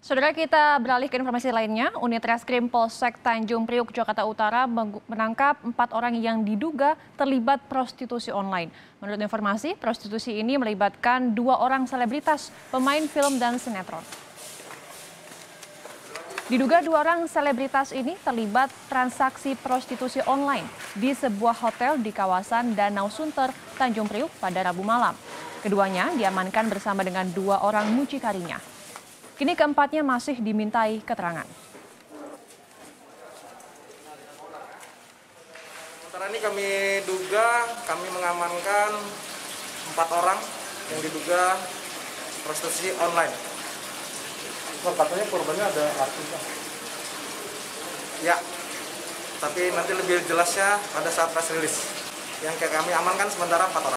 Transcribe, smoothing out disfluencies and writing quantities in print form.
Saudara, kita beralih ke informasi lainnya. Unit Reskrim Polsek Tanjung Priuk, Jakarta Utara menangkap 4 orang yang diduga terlibat prostitusi online. Menurut informasi, prostitusi ini melibatkan 2 orang selebritas, pemain film dan sinetron. Diduga 2 orang selebritas ini terlibat transaksi prostitusi online di sebuah hotel di kawasan Danau Sunter, Tanjung Priuk pada Rabu malam. Keduanya diamankan bersama dengan 2 orang mucikarinya. Kini keempatnya masih dimintai keterangan. Sementara ini kami mengamankan 4 orang yang diduga prostitusi online. Katanya korbannya ada artis. Ya, tapi nanti lebih jelasnya pada saat press release. Yang kami amankan sementara 4 orang.